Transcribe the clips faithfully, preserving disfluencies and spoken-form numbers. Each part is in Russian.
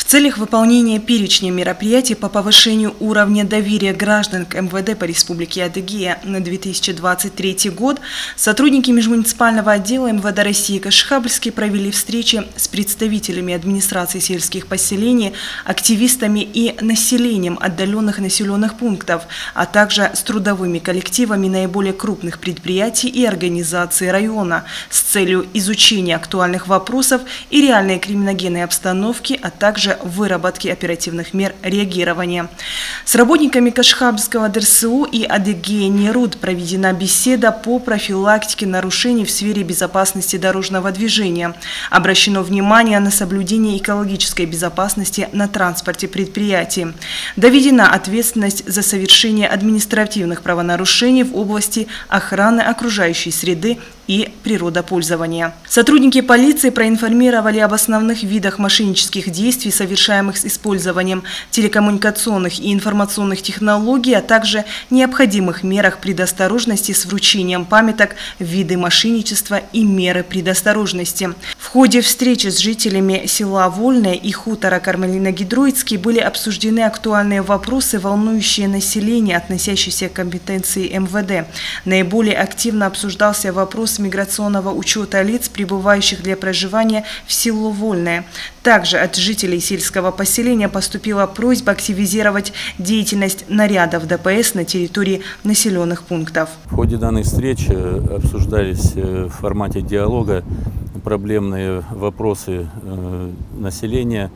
целях выполнения перечня мероприятий по повышению уровня доверия граждан к эм вэ дэ по Республике Адыгея на две тысячи двадцать третий год сотрудники межмуниципального отдела эм вэ дэ России Кашхабльский провели встречи с представителями администрации сельских поселений, активистами и населением отдаленных населенных пунктов, а также с трудовыми коллективами наиболее крупных предприятий и организаций района с целью изучения актуальных вопросов и реальной криминогенной обстановки, а также выработки оперативных мер реагирования. С работниками Кашхабльского дэ эр эс у и Адыгея Нерут проведена беседа по профилактике нарушений в сфере безопасности дорожного движения. Обращено внимание на соблюдение экологической безопасности на транспорте предприятий. Доведена ответственность за совершение административных правонарушений в области охраны окружающей среды и природопользования. Сотрудники полиции проинформировали об основных видах мошеннических действий, совершаемых с использованием телекоммуникационных и информационных технологий, а также необходимых мерах предосторожности с вручением памяток, виды мошенничества и меры предосторожности. В ходе встречи с жителями села Вольное и хутора Кармелино-Гидроицкий были обсуждены актуальные вопросы, волнующие население, относящиеся к компетенции эм вэ дэ. Наиболее активно обсуждался вопрос миграционного учета лиц, прибывающих для проживания в село Вольное. Также от жителей сельского поселения поступила просьба активизировать деятельность нарядов дэ пэ эс на территории населенных пунктов. В ходе данной встречи обсуждались в формате диалога проблемные вопросы населения,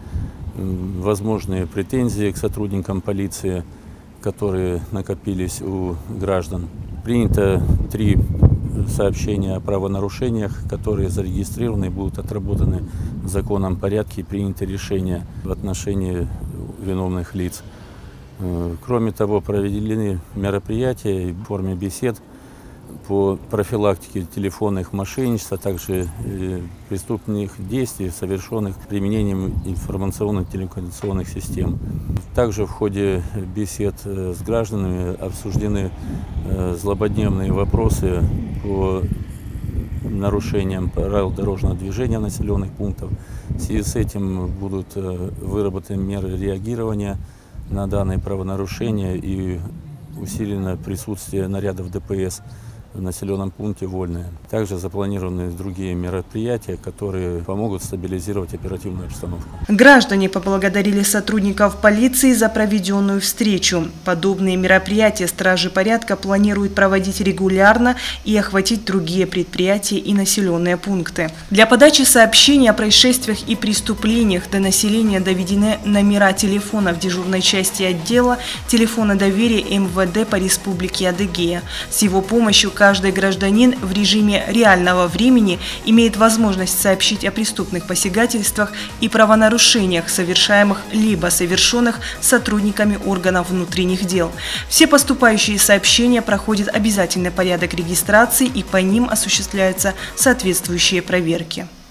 возможные претензии к сотрудникам полиции, которые накопились у граждан. Принято три сообщения о правонарушениях, которые зарегистрированы и будут отработаны в законном порядке и приняты решения в отношении виновных лиц. Кроме того, проведены мероприятия в форме бесед по профилактике телефонных мошенничеств, а также преступных действий, совершенных применением информационных телекоммуникационных систем. Также в ходе бесед с гражданами обсуждены злободневные вопросы по нарушениям правил дорожного движения населенных пунктов. В связи с этим будут выработаны меры реагирования на данные правонарушения и усилено присутствие нарядов дэ пэ эс в населенном пункте Вольное. Также запланированы другие мероприятия, которые помогут стабилизировать оперативную обстановку. Граждане поблагодарили сотрудников полиции за проведенную встречу. Подобные мероприятия стражи порядка планируют проводить регулярно и охватить другие предприятия и населенные пункты. Для подачи сообщений о происшествиях и преступлениях до населения доведены номера телефонов дежурной части отдела телефона доверия эм вэ дэ по Республике Адыгея. С его помощью каждый гражданин в режиме реального времени имеет возможность сообщить о преступных посягательствах и правонарушениях, совершаемых либо совершенных сотрудниками органов внутренних дел. Все поступающие сообщения проходят обязательный порядок регистрации и по ним осуществляются соответствующие проверки.